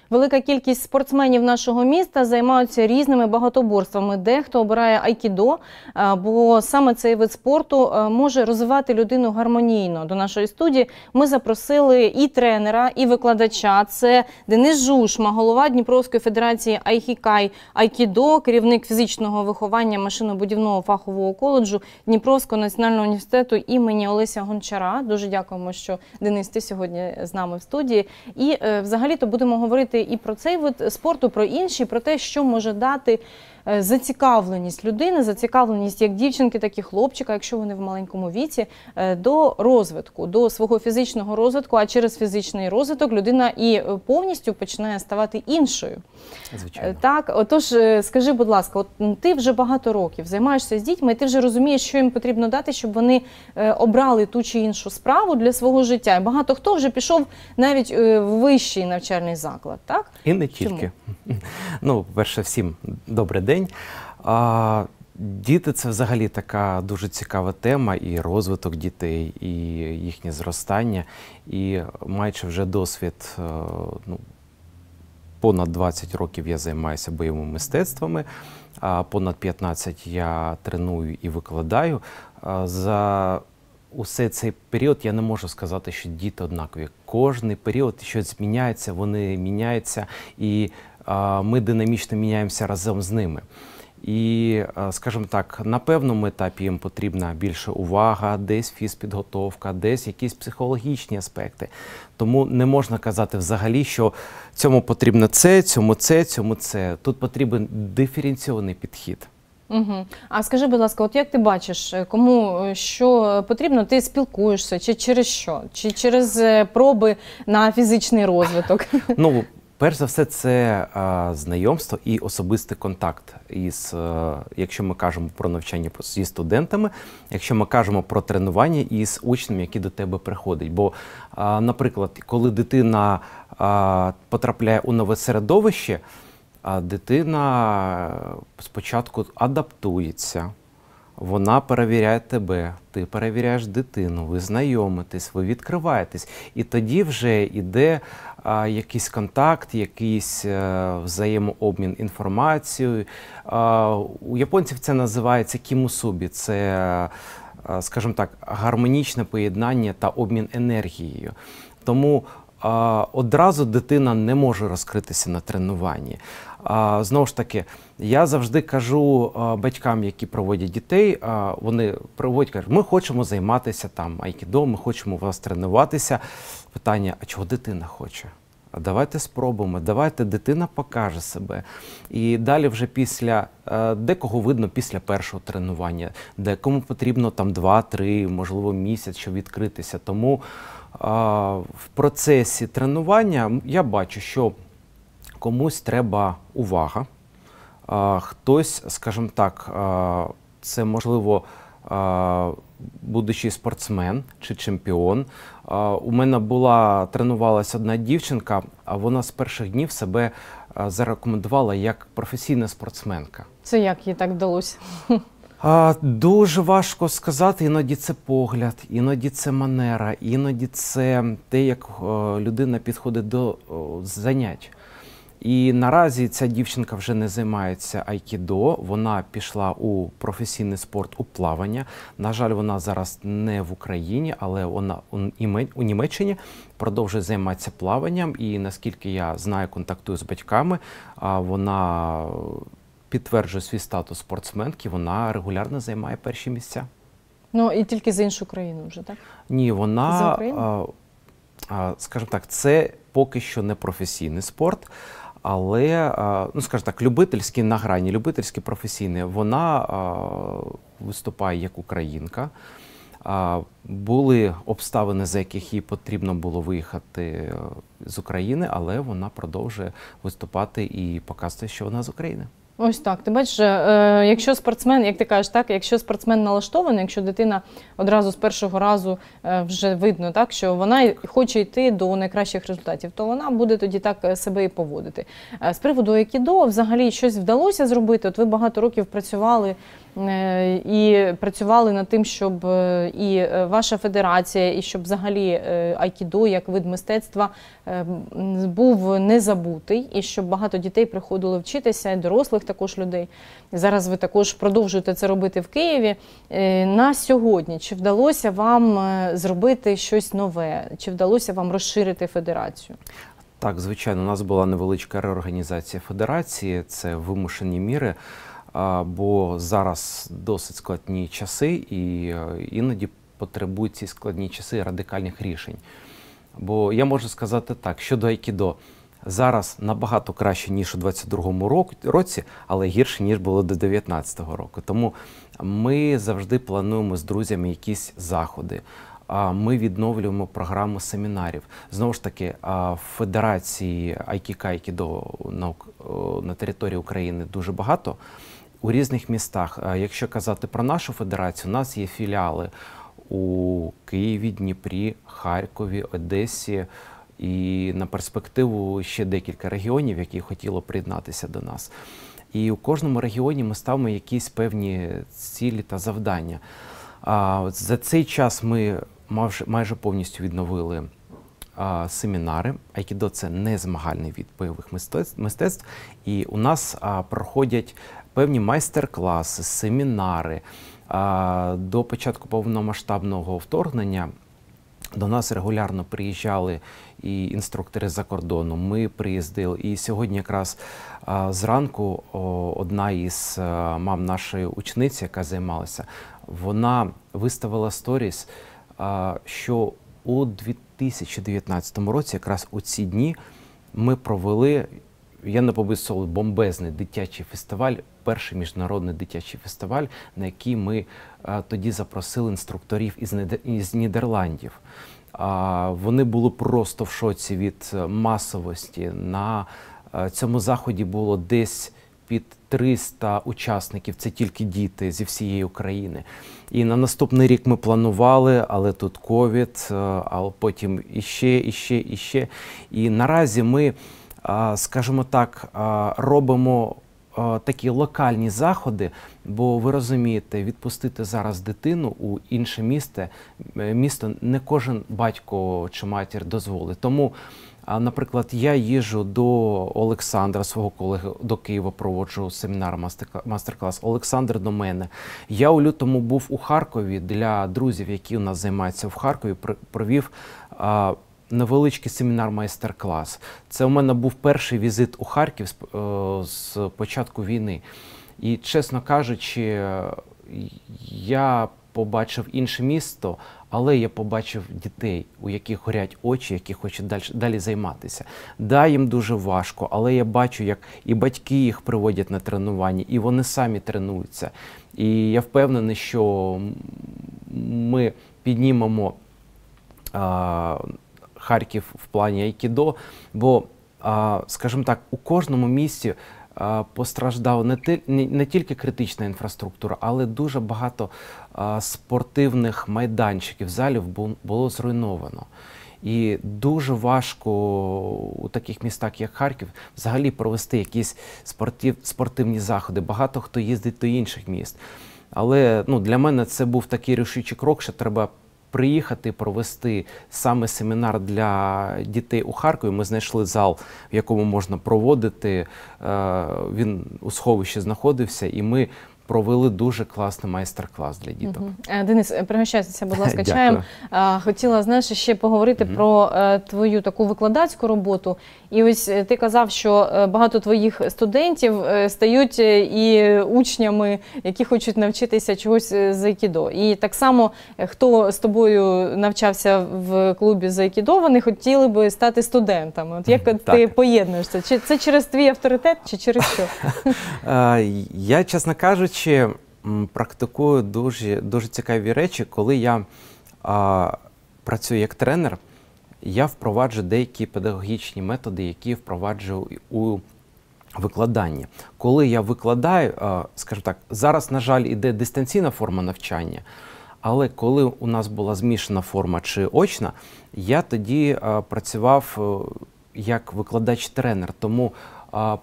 Велика кількість спортсменів нашого міста займаються різними багатоборствами. Дехто обирає айкідо, бо саме цей вид спорту може розвивати людину гармонійно. До нашої студії ми запросили і тренера, і викладача. Це Денис Жушма, голова Дніпровської федерації айхікай айкідо, керівник фізичного виховання машинобудівного фахового коледжу Дніпровського національного університету імені Олеся Гончара. Дуже дякуємо, що, Денис, ти сьогодні з нами в студії. І взагалі-то будемо говорити і про цей вид спорту, про інші, про те, що може дати зацікавленість людини, зацікавленість як дівчинки, так і хлопчика, якщо вони в маленькому віці, до розвитку, до свого фізичного розвитку, а через фізичний розвиток людина і повністю починає ставати іншою. Звичайно. Так, отож, скажи, будь ласка, от ти вже багато років займаєшся з дітьми, і ти вже розумієш, що їм потрібно дати, щоб вони обрали ту чи іншу справу для свого життя. І багато хто вже пішов навіть в вищий навчальний заклад, так? І не тільки. Ну, перше, всім добрий день. Діти – це взагалі така дуже цікава тема, і розвиток дітей, і їхнє зростання. І маючи вже досвід, понад 20 років я займаюся бойовими мистецтвами, понад 15 я треную і викладаю. За усе цей період я не можу сказати, що діти однакові. Кожний період щось зміняється, вони міняються, і ми динамічно міняємося разом з ними. І, скажімо так, на певному етапі їм потрібна більше увага, десь фізпідготовка, десь якісь психологічні аспекти. Тому не можна казати взагалі, що цьому потрібно це, цьому це, цьому це. Тут потрібен диференційований підхід. Угу. А скажи, будь ласка, от як ти бачиш, кому що потрібно, ти спілкуєшся, чи через що? Чи через проби на фізичний розвиток? Ну, перш за все, це знайомство і особистий контакт якщо ми кажемо про навчання зі студентами, якщо ми кажемо про тренування із учнями, які до тебе приходять. Бо, наприклад, коли дитина потрапляє у нове середовище, дитина спочатку адаптується, вона перевіряє тебе, ти перевіряєш дитину, ви знайомитесь, ви відкриваєтесь. І тоді вже йде якийсь контакт, якийсь взаємообмін інформацією. У японців це називається кімусубі. Це, скажімо так, гармонічне поєднання та обмін енергією. Тому одразу дитина не може розкритися на тренуванні. Знову ж таки, я завжди кажу батькам, які проводять дітей, вони проводять, кажуть, ми хочемо займатися там айкідо, ми хочемо у вас тренуватися. Питання, а чого дитина хоче? А давайте спробуємо, давайте дитина покаже себе. І далі вже декого видно після першого тренування, декому потрібно там 2-3, можливо місяць, щоб відкритися. Тому в процесі тренування я бачу, що комусь треба увага, хтось, скажімо так, це можливо будучий спортсмен чи чемпіон. У мене тренувалася одна дівчинка, а вона з перших днів себе зарекомендувала як професійна спортсменка. Це як їй так вдалося? Дуже важко сказати, іноді це погляд, іноді це манера, іноді це те, як людина підходить до занять. І наразі ця дівчинка вже не займається айкідо, вона пішла у професійний спорт, у плавання. На жаль, вона зараз не в Україні, але вона у Німеччині продовжує займатися плаванням. І наскільки я знаю, контактую з батьками, вона підтверджує свій статус спортсменки, вона регулярно займає перші місця. Ну і тільки з іншої країни вже, так? Ні, вона, скажімо так, це поки що не професійний спорт, але, ну, скажімо так, любительський на грані, любительський професійний, вона виступає як українка. Були обставини, за яких їй потрібно було виїхати з України, але вона продовжує виступати і показувати, що вона з України. Ось так. Ти бачиш, якщо спортсмен, як ти кажеш, так, якщо спортсмен налаштований, якщо дитина одразу з першого разу вже видно, так, що вона хоче йти до найкращих результатів, то вона буде тоді так себе і поводити. З приводу айкідо, взагалі, щось вдалося зробити? От ви багато років працювали і працювали над тим, щоб і ваша федерація, і щоб взагалі айкідо як вид мистецтва був не забутий, і щоб багато дітей приходили вчитися, і дорослих також людей. Зараз ви також продовжуєте це робити в Києві. На сьогодні, чи вдалося вам зробити щось нове? Чи вдалося вам розширити федерацію? Так, звичайно, у нас була невеличка реорганізація федерації, це вимушені міри, бо зараз досить складні часи, і іноді потребують ці складні часи радикальних рішень. Бо я можу сказати так, щодо айкідо, зараз набагато краще, ніж у 22-му році, але гірше, ніж було до 19-го року. Тому ми завжди плануємо з друзями якісь заходи. Ми відновлюємо програму семінарів. Знову ж таки, в Федерації айкідо на території України дуже багато, у різних містах. Якщо казати про нашу федерацію, у нас є філіали у Києві, Дніпрі, Харкові, Одесі і на перспективу ще декілька регіонів, які хотіло приєднатися до нас. І у кожному регіоні ми ставимо якісь певні цілі та завдання. За цей час ми майже повністю відновили семінари. Айкідо – це не змагальний від бойових мистецтв. І у нас проходять певні майстер-класи, семінари. До початку повномасштабного вторгнення до нас регулярно приїжджали і інструктори за кордону. Ми приїздили. І сьогодні якраз зранку одна із мам нашої учениці, яка займалася, вона виставила сторіс, що у 2019 році, якраз у ці дні, ми провели, я не побоюсь слова, бомбезний дитячий фестиваль, перший міжнародний дитячий фестиваль, на який ми тоді запросили інструкторів із Нідерландів. Вони були просто в шоці від масовості. На цьому заході було десь під 300 учасників, це тільки діти зі всієї України. І на наступний рік ми планували, але тут ковід, а потім іще. І наразі ми, скажімо так, робимо такі локальні заходи, бо ви розумієте, відпустити зараз дитину у інше місто не кожен батько чи матір дозволить. Тому, наприклад, я їжджу до Олександра, свого колеги, до Києва, проводжу семінар, мастер-клас. Олександр до мене. Я у лютому був у Харкові для друзів, які у нас займаються в Харкові, провів невеличкий семінар, майстер-клас. Це у мене був перший візит у Харків з початку війни. І, чесно кажучи, я побачив інше місто, але я побачив дітей, у яких горять очі, які хочуть далі займатися. Да, їм дуже важко, але я бачу, як і батьки їх приводять на тренування, і вони самі тренуються. І я впевнений, що ми піднімемо Харків в плані айкідо, бо, скажімо так, у кожному місті постраждала не тільки критична інфраструктура, але дуже багато спортивних майданчиків, залів було зруйновано. І дуже важко у таких містах, як Харків, взагалі провести якісь спортивні заходи. Багато хто їздить до інших міст. Але для мене це був такий рішучий крок, що треба приїхати, провести саме семінар для дітей у Харкові. Ми знайшли зал, в якому можна проводити. Він у сховищі знаходився, і ми провели дуже класний майстер-клас для діток. Денис, пригощайтеся, будь ласка, чаєм. Хотіла, ще поговорити про твою таку викладацьку роботу. І ось ти казав, що багато твоїх студентів стають і учнями, які хочуть навчитися чогось з айкідо. І так само, хто з тобою навчався в клубі з айкідо, вони хотіли би стати студентами. От як ти поєднуєш це? Чи це через твій авторитет, чи через що? Я, чесно кажучи, практикую дуже цікаві речі. Коли я працюю як тренер, я впроваджую деякі педагогічні методи, які впроваджую у викладанні. Коли я викладаю, скажімо так, зараз, на жаль, іде дистанційна форма навчання, але коли у нас була змішана форма чи очна, я тоді працював як викладач-тренер. Тому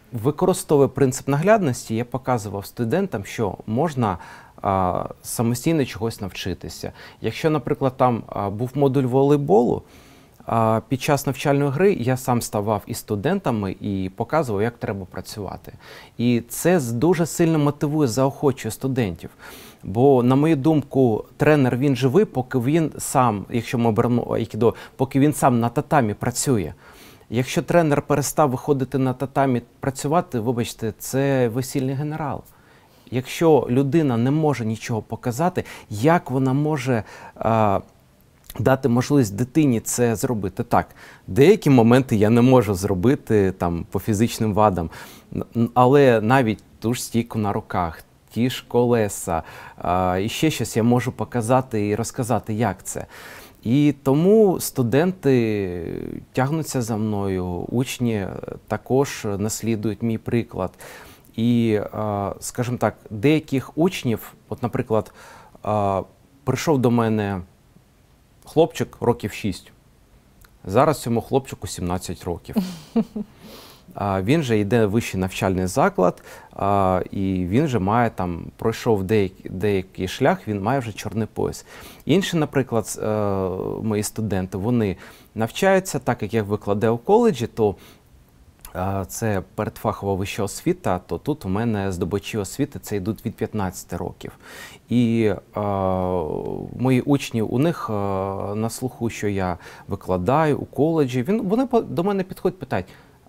використовує принцип наглядності, я показував студентам, що можна самостійно чогось навчитися. Якщо, наприклад, там був модуль волейболу, під час навчальної гри я сам ставав із студентами і показував, як треба працювати. І це дуже сильно мотивує, заохочує студентів. Бо, на мою думку, тренер, він живий, поки він сам, якщо ми беремо айкідо, поки він сам на татамі працює. Якщо тренер перестав виходити на татамі працювати, вибачте, це весільний генерал. Якщо людина не може нічого показати, як вона може дати можливість дитині це зробити? Так, деякі моменти я не можу зробити там, по фізичним вадам, але навіть ту ж стійку на руках, ті ж колеса, і ще щось я можу показати і розказати, як це. І тому студенти тягнуться за мною, учні також наслідують мій приклад. І, скажімо так, деяких учнів, от, наприклад, прийшов до мене хлопчик років 6. Зараз цьому хлопчику 17 років. Він же йде в вищий навчальний заклад, і він вже має там, пройшов деякий шлях, він має вже чорний пояс. Інші, наприклад, мої студенти, вони навчаються, так як я викладаю у коледжі, то це передфахова вища освіта, то тут у мене здобувачі освіти це йдуть від 15 років. І мої учні, у них на слуху, що я викладаю у коледжі, вони до мене підходять, питають,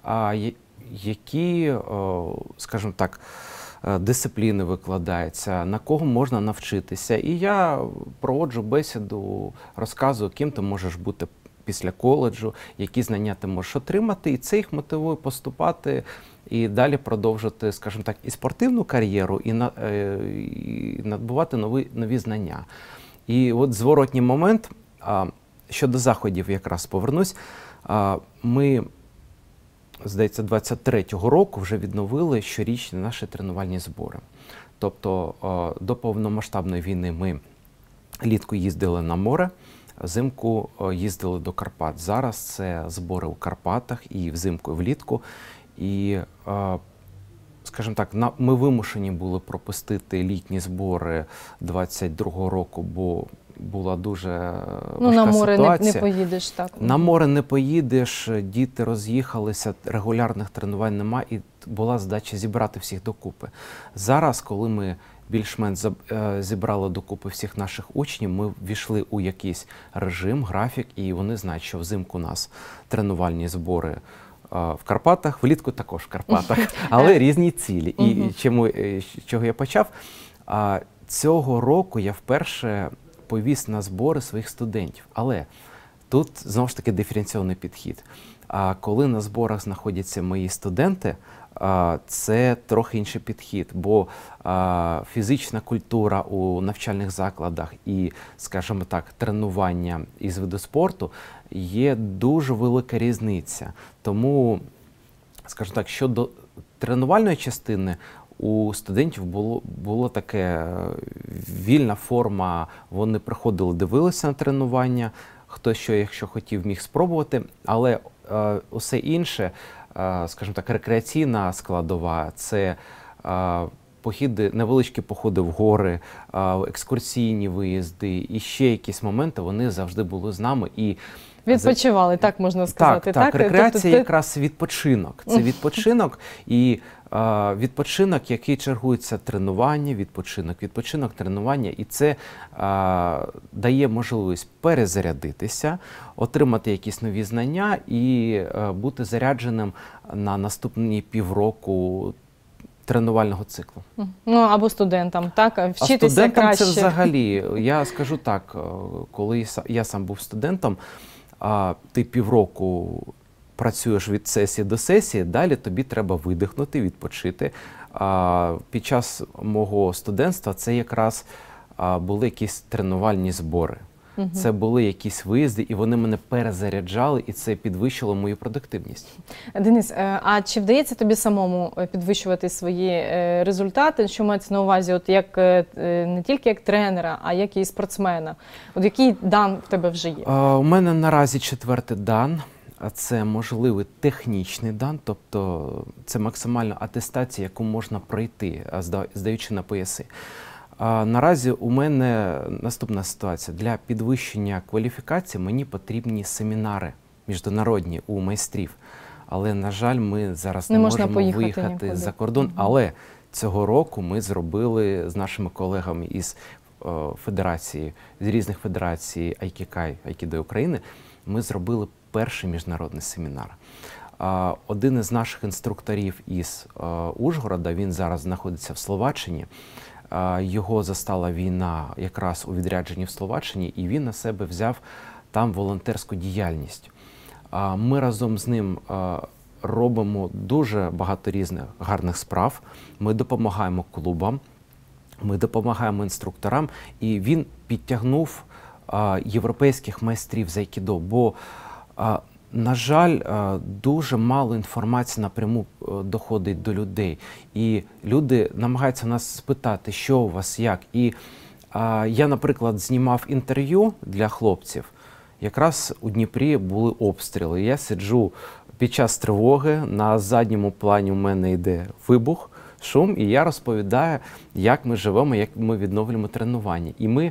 які, скажімо так, дисципліни викладаються, на кого можна навчитися. І я проводжу бесіду, розказую, ким ти можеш бути після коледжу, які знання ти можеш отримати, і це їх мотивує поступати і далі продовжити, скажімо так, і спортивну кар'єру, і набувати нові знання. І от зворотній момент, щодо заходів якраз повернусь, ми, здається, 23-го року вже відновили щорічні наші тренувальні збори. Тобто до повномасштабної війни ми влітку їздили на море, взимку їздили до Карпат. Зараз це збори у Карпатах і взимку, і влітку. І, скажімо так, ми вимушені були пропустити літні збори 22-го року, бо була дуже важка на море ситуація. не поїдеш, так? На море не поїдеш, діти роз'їхалися, регулярних тренувань немає, і була задача зібрати всіх докупи. Зараз, коли ми більш-менш зібрали докупи всіх наших учнів, ми ввійшли у якийсь режим, графік, і вони знають, що взимку у нас тренувальні збори в Карпатах, влітку також в Карпатах, але різні цілі. І чого я почав? Цього року я вперше повіз на збори своїх студентів. Але тут, знову ж таки, диференційний підхід. Коли на зборах знаходяться мої студенти, це трохи інший підхід, бо фізична культура у навчальних закладах і, скажімо так, тренування із виду спорту є дуже велика різниця. Тому, скажімо так, щодо тренувальної частини, у студентів було таке вільна форма, вони приходили, дивилися на тренування, хто що, якщо хотів, міг спробувати, але усе інше, скажімо так, рекреаційна складова, це походи, невеличкі походи в гори, екскурсійні виїзди і ще якісь моменти, вони завжди були з нами. І відпочивали, так можна сказати. Так, рекреація якраз відпочинок. Це відпочинок і відпочинок, який чергується тренування, відпочинок, тренування. І це дає можливість перезарядитися, отримати якісь нові знання і бути зарядженим на наступні півроку тренувального циклу. Або студентам, так? Вчитися краще. А студентам краще. це взагалі, я скажу так, коли я сам був студентом, ти півроку працюєш від сесії до сесії, далі тобі треба видихнути, відпочити. Під час мого студентства це якраз були якісь тренувальні збори. Це були якісь виїзди, і вони мене перезаряджали, і це підвищило мою продуктивність. Денис, а чи вдається тобі самому підвищувати свої результати? Що мається на увазі, от як не тільки як тренера, а як і спортсмена? От який дан в тебе вже є? У мене наразі 4-й дан. це можливий технічний дан, тобто це максимальна атестація, яку можна пройти, здаючи на пояси. Наразі у мене наступна ситуація. Для підвищення кваліфікації мені потрібні семінари міжнародні у майстрів. Але, на жаль, ми зараз не можемо виїхати нікуди за кордон. Але цього року ми зробили з нашими колегами із федерації, з різних федерацій Айкікай, Айкідо України, ми зробили перший міжнародний семінар. Один із наших інструкторів із Ужгорода, він зараз знаходиться в Словаччині, його застала війна якраз у відрядженні в Словаччині, і він на себе взяв там волонтерську діяльність. Ми разом з ним робимо дуже багато різних гарних справ, ми допомагаємо клубам, ми допомагаємо інструкторам, і він підтягнув європейських майстрів з айкідо, бо, на жаль, дуже мало інформації напряму доходить до людей. І люди намагаються нас спитати, що у вас, як. І я, наприклад, знімав інтерв'ю для хлопців. Якраз у Дніпрі були обстріли. Я сиджу під час тривоги, на задньому плані у мене йде вибух, шум, і я розповідаю, як ми живемо, як ми відновлюємо тренування. І ми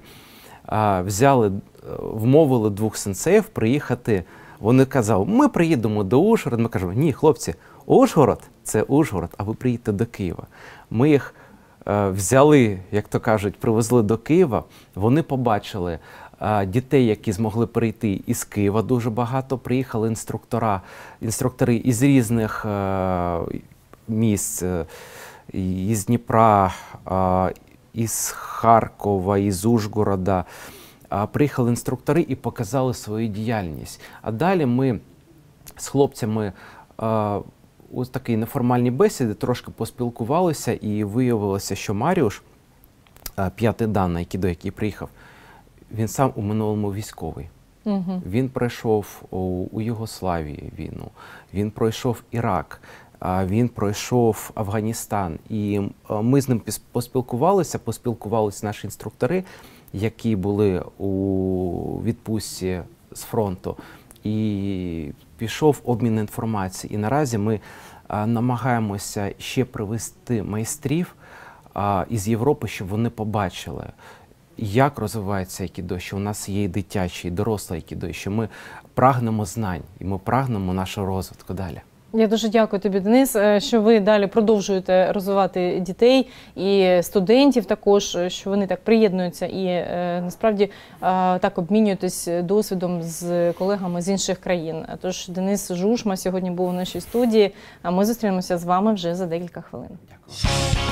вмовили двох сенсеїв приїхати. Вони казали, ми приїдемо до Ужгорода. Ми кажемо, ні, хлопці, Ужгород – це Ужгород, а ви приїдете до Києва. Ми їх взяли, як то кажуть, привезли до Києва, вони побачили дітей, які змогли прийти із Києва дуже багато, приїхали інструктори із різних місць, із Дніпра, із Харкова, із Ужгорода. Приїхали інструктори і показали свою діяльність. А далі ми з хлопцями у такій неформальній бесіді трошки поспілкувалися, і виявилося, що Маріуш, п'ятий дан на айкідо, який приїхав, він сам у минулому військовий. Він пройшов у Югославії війну, він пройшов Ірак, він пройшов Афганістан. І ми з ним поспілкувалися наші інструктори, які були у відпустці з фронту, і пішов обмін інформацією. І наразі ми намагаємося ще привезти майстрів із Європи, щоб вони побачили, як розвивається айкідо, що у нас є і дитячий, і дорослий айкідо, що ми прагнемо знань, і ми прагнемо нашого розвитку далі. Я дуже дякую тобі, Денис, що ви далі продовжуєте розвивати дітей і студентів також, що вони так приєднуються і насправді так обмінюєтесь досвідом з колегами з інших країн. Тож Денис Жушма сьогодні був у нашій студії, а ми зустрінемося з вами вже за декілька хвилин. Дякую.